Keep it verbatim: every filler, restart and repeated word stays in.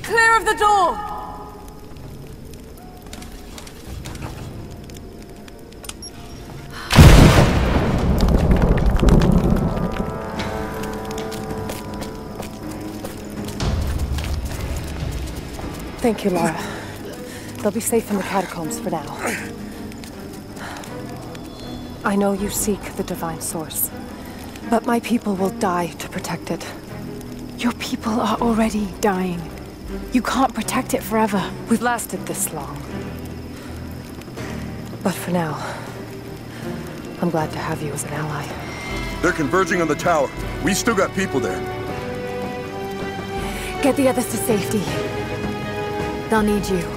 Clear of the door! Thank you, Lara. They'll be safe in the catacombs for now. I know you seek the Divine Source, but my people will die to protect it. Your people are already dying. You can't protect it forever. We've lasted this long. But for now, I'm glad to have you as an ally. They're converging on the tower. We still got people there. Get the others to safety. They'll need you.